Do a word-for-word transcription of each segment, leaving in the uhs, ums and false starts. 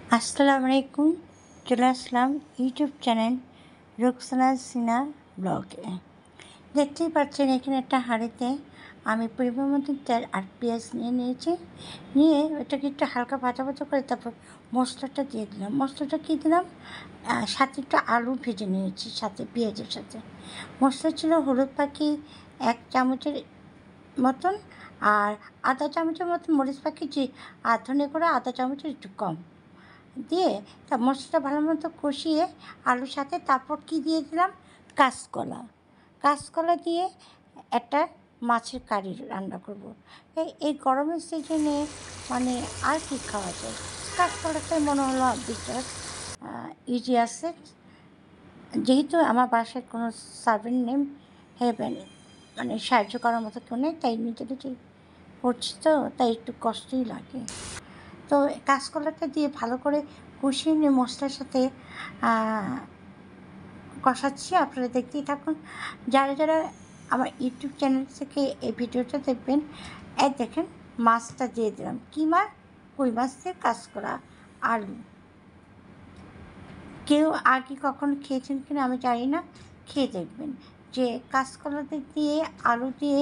আসসালামু আলাইকুম। চলে আসলাম ইউটিউব চ্যানেল রুকসানা সিনহা ব্লগে। দেখতেই পাচ্ছেন এখানে একটা হাঁড়িতে আমি পরিমাণ মতো তেল আর পেঁয়াজ নিয়ে নিয়েছি। নিয়ে ওটাকে একটু হালকা ভাজা ভাজা করে তারপর মশলাটা দিয়ে দিলাম। মশলাটা কী দিলাম? সাথে একটু আলু ভেজে নিয়েছি সাথে পেঁয়াজের সাথে। মশলা ছিল হলুদ পাখি এক চামচের মতন, আর আধা চামচের মতন মরিচ পাখি, যে আর ধনে করে আধা চামচের একটু কম দিয়ে তা মশলাটা ভালো মতো কষিয়ে আলুর সাথে তারপর কী দিয়ে দিলাম? কাঁচকলা। কাঁচকলা দিয়ে একটা মাছের কারি রান্না করব। এই এই গরমের সিজনে মানে আর কি খাওয়া যায়? কাঁচকলাটাই মনে হলো বিকজ ইজি আছে। যেহেতু আমার বাসায় কোনো সার্ভেন্ট নেই, হেল্পেন মানে সাহায্য করার মতো কেউ নেই, তাই নিজে নিজেই করছি, তো তাই একটু কষ্টই লাগে। তো কাঁচকলাটা দিয়ে ভালো করে কষিয়ে নিয়ে মশলার সাথে কষাচ্ছি। আপনারা দেখতেই থাকুন। যারা যারা আমার ইউটিউব চ্যানেল থেকে এই ভিডিওটা দেখবেন, এই দেখেন মাছটা দিয়ে দিলাম। কী মাছ? কই মাছ দিয়ে কাঁচকলা আলু। কেউ আগে কখনো খেয়েছেন কিনা আমি জানি না, খেয়ে দেখবেন যে কাঁচকলা দিয়ে আলু দিয়ে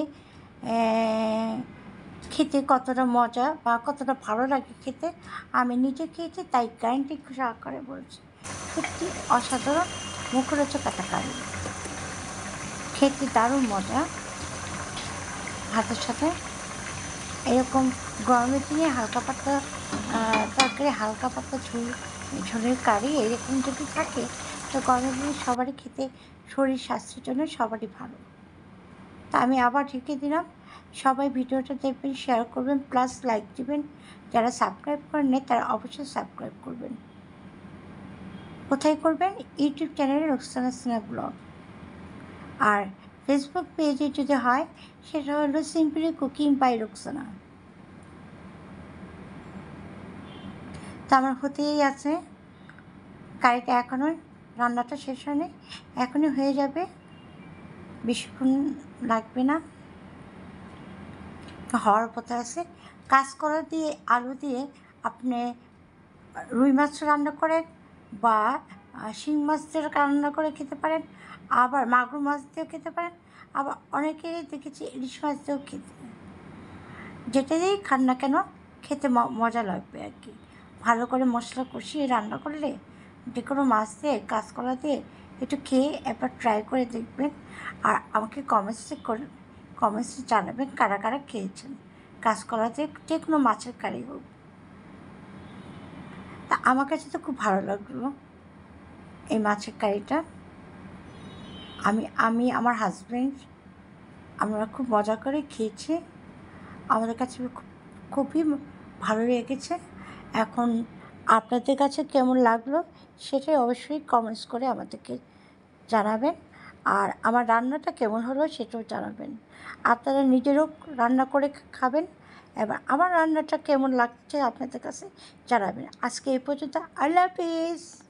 খেতে কতটা মজা বা কতটা ভালো লাগে খেতে। আমি নিজে খেয়েছি, তাই গ্যারান্টি সহকারে বলছি, সত্যি অসাধারণ মুখরোচক একটা কারি, খেতে দারুণ মজা। ভাতের সাথে এরকম গরমের দিনে হালকা পাতলা তরকারি, হালকা পাতলা ঝোল ঝোলের কারি এরকম যদি থাকে তো গরমের দিনে সবারই খেতে, শরীর স্বাস্থ্যের জন্য সবারই ভালো। তা আমি আবার ঢেকে দিলাম। সবাই ভিডিওটা দেখবেন, শেয়ার করবেন, প্লাস লাইক দিবেন। যারা সাবস্ক্রাইব করেন না তারা অবশ্যই সাবস্ক্রাইব করবেন। কোথায় করবেন? ইউটিউব চ্যানেলে রুকসানা সিনহা ব্লগ। আর ফেসবুক পেজে যদি হয় সেটা হলো সিম্পলি কুকিং বাই রুকসানা। তো আমার হতেই আছে কারিটা, এখনও রান্নাটা শেষ হয়নি, এখনই হয়ে যাবে, বেশিক্ষণ লাগবে না, হওয়ার পথে আছে। কাঁচকলা দিয়ে আলু দিয়ে আপনি রুই মাছ রান্না করেন বা শিং মাছ দিয়ে রান্না করে খেতে পারেন, আবার মাগুর মাছ দিয়েও খেতে পারেন, আবার অনেকেই দেখেছি ইলিশ মাছ দিয়েও খেতে, যেটা দিয়েই খান না কেন খেতে মজা লাগবে আর কি। ভালো করে মশলা কষিয়ে রান্না করলে যে কোনো মাছ দিয়ে কাঁচকলা দিয়ে একটু খেয়ে একবার ট্রাই করে দেখবেন, আর আমাকে কমেন্টসে করে কমেন্টসে জানাবেন কারা কারা খেয়েছেন কাঁচকলা দিয়ে যে কোনো মাছের কারি হোক। তা আমার কাছে তো খুব ভালো লাগলো এই মাছের কারিটা। আমি আমি আমার হাজব্যান্ড আমরা খুব মজা করে খেয়েছি, আমাদের কাছে খুব খুবই ভালো লেগেছে। এখন আপনাদের কাছে কেমন লাগলো সেটাই অবশ্যই কমেন্টস করে আমাদেরকে জানাবেন, আর আমার রান্নাটা কেমন হলো সেটাও জানাবেন। আপনারা নিজেরও রান্না করে খাবেন, এবার আমার রান্নাটা কেমন লাগছে আপনাদের কাছে জানাবেন। আজকে এই পর্যন্ত, আল্লাহ হাফিজ।